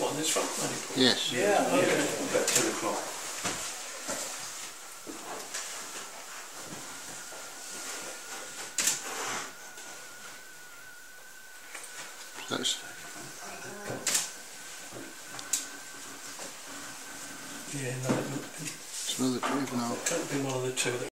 What, in this front? Yes. Yeah, okay. About 10 o'clock. That's yeah, no, smell it even out. it could have been one of the two that